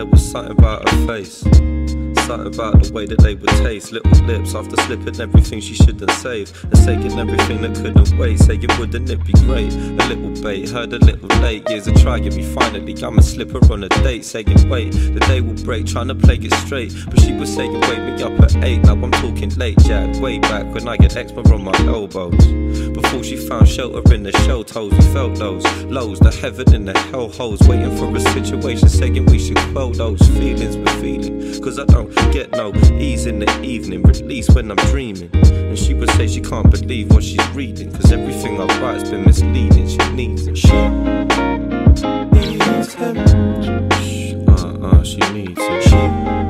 there was something about her face, something about the way that they would taste. Little lips after slipping everything she shouldn't save, and saying everything that couldn't wait, saying wouldn't it be great. A little bait, heard a little late, years of trying me, finally I'ma slip her on a date, saying wait, the day will break, trying to play it straight. But she was saying wake me up at 8, now I'm talking late Jack, way back when I get eczema on my elbows. Before she found shelter in the shell toes, we felt those lows, the heaven and the hell holes, waiting for a situation, saying we should quell those feelings we're feeling. Cause I don't get no ease in the evening, release when I'm dreaming. And she would say she can't believe what she's reading, cause everything I write's been misleading. She needs him. She needs him. She needs him. She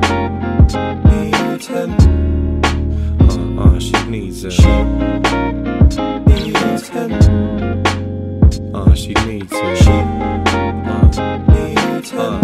needs him. She needs him. She needs him. She needs him. She needs him.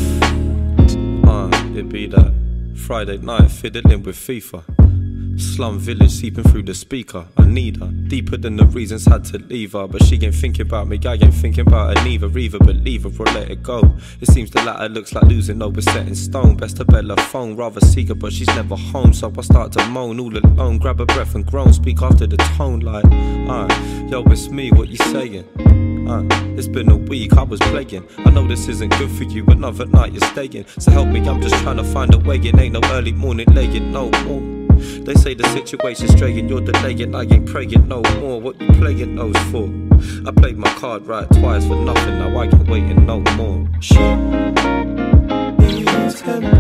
It be that Friday night fiddling with FIFA, slum village seeping through the speaker. I need her deeper than the reasons had to leave her, but she ain't thinking about me, I ain't thinking about her neither. Either believe her or let it go. It seems the latter looks like losing over set in stone. Best to bet her phone, rather see her but she's never home. So I start to moan all alone, grab a breath and groan, speak after the tone like yo it's me, what you saying? It's been a week, I was playing. I know this isn't good for you, another night you're staying. So help me, I'm just trying to find a way. It ain't no early morning laying no more. They say the situation's straying, you're delaying, I ain't praying no more. What you playing those for? I played my card right twice for nothing, now I ain't waiting no more. She needs him.